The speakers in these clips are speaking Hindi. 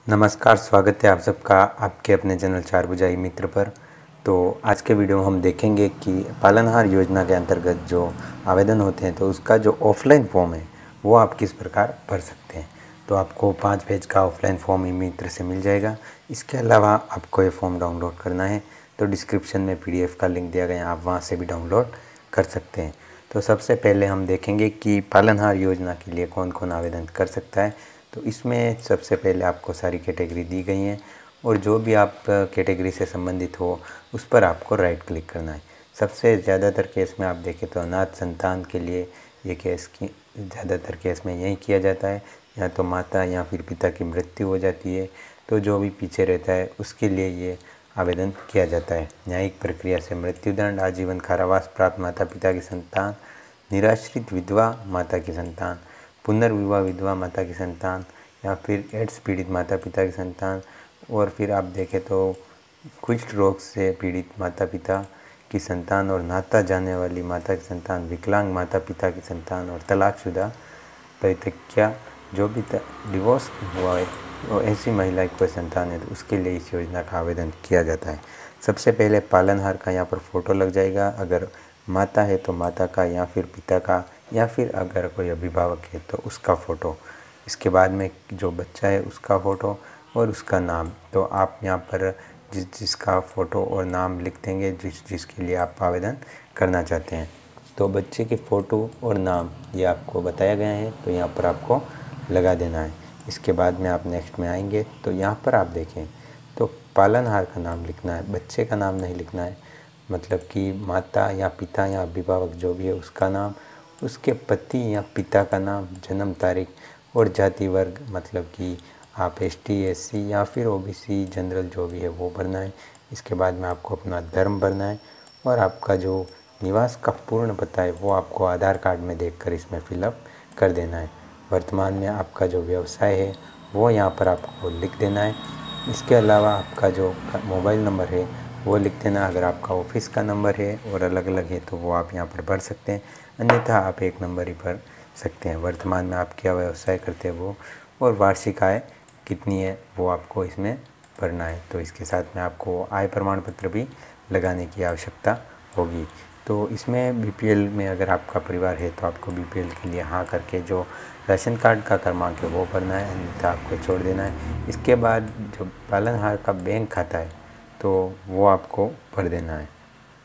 नमस्कार, स्वागत है आप सबका आपके अपने चैनल चार भुजाई मित्र पर। तो आज के वीडियो में हम देखेंगे कि पालनहार योजना के अंतर्गत जो आवेदन होते हैं तो उसका जो ऑफलाइन फॉर्म है वो आप किस प्रकार भर सकते हैं। तो आपको 5 पेज का ऑफलाइन फॉर्म ई मित्र से मिल जाएगा। इसके अलावा आपको ये फॉर्म डाउनलोड करना है तो डिस्क्रिप्शन में PDF का लिंक दिया गया है, आप वहाँ से भी डाउनलोड कर सकते हैं। तो सबसे पहले हम देखेंगे कि पालनहार योजना के लिए कौन कौन आवेदन कर सकता है। तो इसमें सबसे पहले आपको सारी कैटेगरी दी गई हैं और जो भी आप कैटेगरी से संबंधित हो उस पर आपको राइट क्लिक करना है। सबसे ज़्यादातर केस में आप देखें तो अनाथ संतान के लिए ये केस की ज़्यादातर केस में यही किया जाता है, या तो माता या फिर पिता की मृत्यु हो जाती है तो जो भी पीछे रहता है उसके लिए ये आवेदन किया जाता है। न्यायिक प्रक्रिया से मृत्युदंड, आजीवन कारावास प्राप्त माता पिता की संतान, निराश्रित विधवा माता की संतान, पुनर्विवाह विधवा माता की संतान, या फिर एड्स पीड़ित माता पिता की संतान, और फिर आप देखें तो कुष्ठ रोग से पीड़ित माता पिता की संतान और नाता जाने वाली माता की संतान, विकलांग माता पिता की संतान और तलाकशुदा परित्यक्ता जो भी डिवोर्स हुआ है और ऐसी महिला की कोई संतान है तो उसके लिए इस योजना का आवेदन किया जाता है। सबसे पहले पालनहार का यहाँ पर फ़ोटो लग जाएगा। अगर माता है तो माता का, या फिर पिता का, या फिर अगर कोई अभिभावक है तो उसका फ़ोटो। इसके बाद में जो बच्चा है उसका फ़ोटो और उसका नाम। तो आप यहाँ पर जिसका फ़ोटो और नाम लिख देंगे जिसके लिए आप आवेदन करना चाहते हैं। तो बच्चे के फ़ोटो और नाम ये आपको बताया गया है तो यहाँ पर आपको लगा देना है। इसके बाद में आप नेक्स्ट में आएंगे तो यहाँ पर आप देखें तो पालनहार का नाम लिखना है, बच्चे का नाम नहीं लिखना है। मतलब कि माता या पिता या अभिभावक जो भी है उसका नाम, उसके पति या पिता का नाम, जन्म तारीख और जाति वर्ग, मतलब कि आप ST SC या फिर OBC जनरल जो भी है वो भरना है। इसके बाद में आपको अपना धर्म भरना है और आपका जो निवास का पूर्ण पता है वो आपको आधार कार्ड में देखकर इसमें फिलअप कर देना है। वर्तमान में आपका जो व्यवसाय है वो यहाँ पर आपको लिख देना है। इसके अलावा आपका जो मोबाइल नंबर है वो लिख देना। अगर आपका ऑफिस का नंबर है और अलग अलग है तो वो आप यहाँ पर भर सकते हैं, अन्यथा आप एक नंबर ही भर सकते हैं। वर्तमान में आप क्या व्यवसाय करते हैं वो, और वार्षिक आय कितनी है वो आपको इसमें भरना है। तो इसके साथ में आपको आय प्रमाण पत्र भी लगाने की आवश्यकता होगी। तो इसमें BPL में अगर आपका परिवार है तो आपको BPL के लिए हाँ करके जो राशन कार्ड का क्रमांक है वो भरना है, अन्यथा आपको छोड़ देना है। इसके बाद जो पालनहार का बैंक खाता है तो वो आपको भर देना है।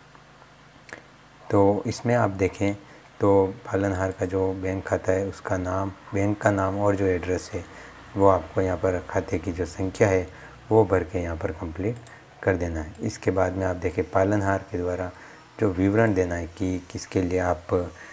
तो इसमें आप देखें तो पालनहार का जो बैंक खाता है उसका नाम, बैंक का नाम और जो एड्रेस है वो आपको यहाँ पर खाते की जो संख्या है वो भर के यहाँ पर कंप्लीट कर देना है। इसके बाद में आप देखें पालनहार के द्वारा जो विवरण देना है कि किसके लिए आप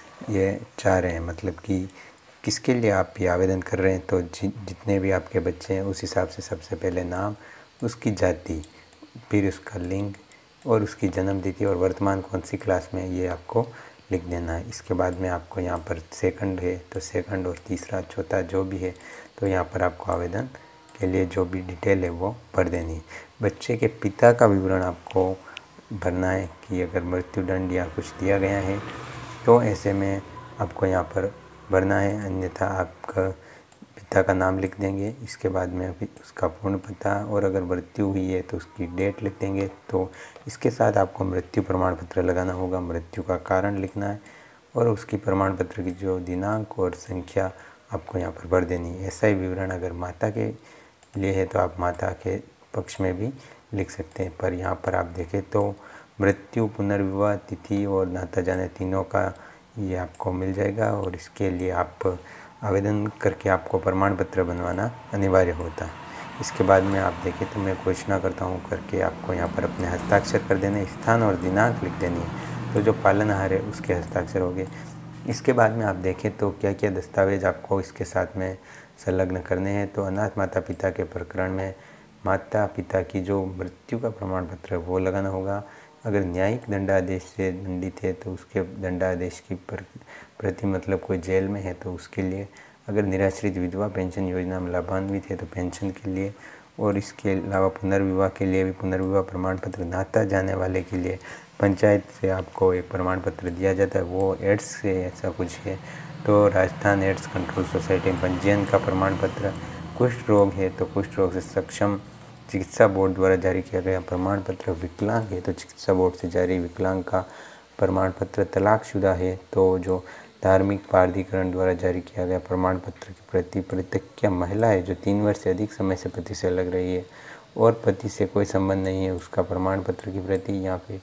ये चाह रहे हैं, मतलब कि किसके लिए आप ये आवेदन कर रहे हैं। तो जितने भी आपके बच्चे हैं उस हिसाब से सबसे पहले नाम, उसकी जाति, फिर उसका लिंग और उसकी जन्म तिथि और वर्तमान कौन सी क्लास में ये आपको लिख देना है। इसके बाद में आपको यहाँ पर सेकंड है तो सेकंड, और तीसरा चौथा जो भी है तो यहाँ पर आपको आवेदन के लिए जो भी डिटेल है वो भर देनी है। बच्चे के पिता का विवरण आपको भरना है कि अगर मृत्युदंड या कुछ दिया गया है तो ऐसे में आपको यहाँ पर भरना है, अन्यथा आपका पिता का नाम लिख देंगे। इसके बाद में उसका पूर्ण पता, और अगर मृत्यु हुई है तो उसकी डेट लिख देंगे। तो इसके साथ आपको मृत्यु प्रमाण पत्र लगाना होगा, मृत्यु का कारण लिखना है और उसकी प्रमाण पत्र की जो दिनांक और संख्या आपको यहाँ पर भर देनी है। ऐसा ही विवरण अगर माता के लिए है तो आप माता के पक्ष में भी लिख सकते हैं। पर यहाँ पर आप देखें तो मृत्यु, पुनर्विवाह तिथि और नाता जाने तीनों का ये आपको मिल जाएगा, और इसके लिए आप आवेदन करके आपको प्रमाण पत्र बनवाना अनिवार्य होता है। इसके बाद में आप देखें तो मैं घोषणा करता हूँ करके आपको यहाँ पर अपने हस्ताक्षर कर देने, स्थान और दिनांक लिख देनी है। तो जो पालनहार है उसके हस्ताक्षर हो गए। इसके बाद में आप देखें तो क्या क्या दस्तावेज आपको इसके साथ में संलग्न करने हैं। तो अनाथ माता पिता के प्रकरण में माता पिता की जो मृत्यु का प्रमाण पत्र है वो लगाना होगा। अगर न्यायिक दंडादेश से दंडित है तो उसके दंडादेश की प्रति, मतलब कोई जेल में है तो उसके लिए। अगर निराश्रित विधवा पेंशन योजना में लाभान्वित है तो पेंशन के लिए, और इसके अलावा पुनर्विवाह के लिए भी पुनर्विवाह प्रमाण पत्र। नाता जाने वाले के लिए पंचायत से आपको एक प्रमाण पत्र दिया जाता है, वो एड्स से ऐसा कुछ है तो राजस्थान एड्स कंट्रोल सोसाइटी में पंजीयन का प्रमाण पत्र। कुष्ठ रोग है तो कुष्ठ रोग से सक्षम चिकित्सा बोर्ड द्वारा जारी किया गया प्रमाण पत्र। विकलांग है तो चिकित्सा बोर्ड से जारी विकलांग का प्रमाण पत्र। तलाकशुदा है तो जो धार्मिक प्राधिकरण द्वारा जारी किया गया प्रमाण पत्र की प्रति। परित्यक्ता महिला है जो 3 वर्ष से अधिक समय से पति से अलग रही है और पति से कोई संबंध नहीं है, उसका प्रमाण पत्र की प्रति। यहाँ पे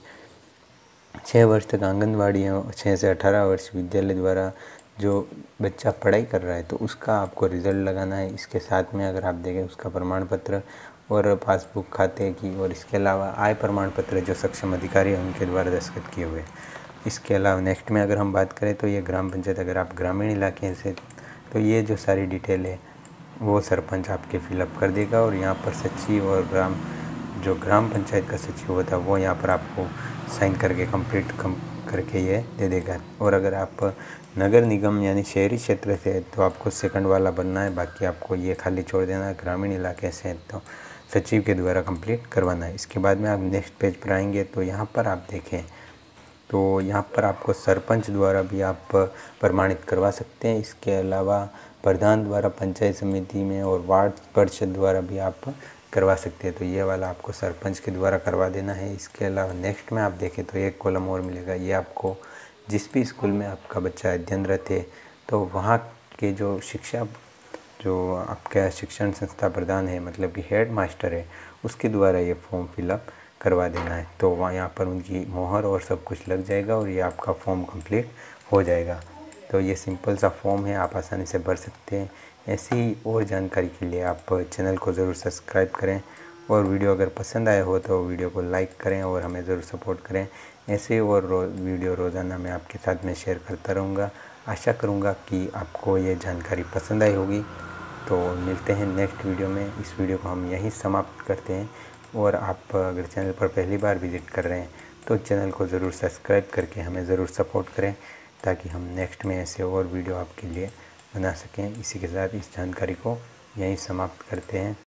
6 वर्ष तक आंगनवाड़ी है, 6 से 18 वर्ष विद्यालय द्वारा जो बच्चा पढ़ाई कर रहा है तो उसका आपको रिज़ल्ट लगाना है। इसके साथ में अगर आप देखें उसका प्रमाण पत्र और पासबुक खाते की, और इसके अलावा आय प्रमाण पत्र जो सक्षम अधिकारी हैं उनके द्वारा दस्तखत किए हुए। इसके अलावा नेक्स्ट में अगर हम बात करें तो ये ग्राम पंचायत, अगर आप ग्रामीण इलाके से तो ये जो सारी डिटेल है वो सरपंच आपके फिलअप कर देगा और यहाँ पर सचिव और ग्राम पंचायत का सचिव होता है वो यहाँ पर आपको साइन करके कंप्लीट करके ये दे देगा। और अगर आप नगर निगम यानी शहरी क्षेत्र से तो आपको सेकंड वाला बनना है, बाकी आपको ये खाली छोड़ देना है। ग्रामीण इलाके से तो सचिव के द्वारा कंप्लीट करवाना है। इसके बाद में आप नेक्स्ट पेज पर आएंगे तो यहाँ पर आप देखें तो यहाँ पर आपको सरपंच द्वारा भी आप प्रमाणित करवा सकते हैं। इसके अलावा प्रधान द्वारा पंचायत समिति में और वार्ड परिषद द्वारा भी आप करवा सकते हैं। तो ये वाला आपको सरपंच के द्वारा करवा देना है। इसके अलावा नेक्स्ट में आप देखें तो एक कॉलम और मिलेगा, ये आपको जिस भी स्कूल में आपका बच्चा अध्ययनरत है तो वहाँ के जो आपका शिक्षण संस्था प्रधान है, मतलब कि हेड मास्टर है, उसके द्वारा ये फॉर्म फिलअप करवा देना है। तो वहाँ यहाँ पर उनकी मोहर और सब कुछ लग जाएगा और ये आपका फॉर्म कंप्लीट हो जाएगा। तो ये सिंपल सा फॉर्म है, आप आसानी से भर सकते हैं। ऐसी ही और जानकारी के लिए आप चैनल को ज़रूर सब्सक्राइब करें और वीडियो अगर पसंद आया हो तो वीडियो को लाइक करें और हमें ज़रूर सपोर्ट करें। ऐसे और वीडियो रोज़ाना मैं आपके साथ में शेयर करता रहूँगा। आशा करूँगा कि आपको ये जानकारी पसंद आई होगी। तो मिलते हैं नेक्स्ट वीडियो में। इस वीडियो को हम यहीं समाप्त करते हैं और आप अगर चैनल पर पहली बार विज़िट कर रहे हैं तो चैनल को ज़रूर सब्सक्राइब करके हमें ज़रूर सपोर्ट करें ताकि हम नेक्स्ट में ऐसे और वीडियो आपके लिए बना सकें। इसी के साथ इस जानकारी को यहीं समाप्त करते हैं।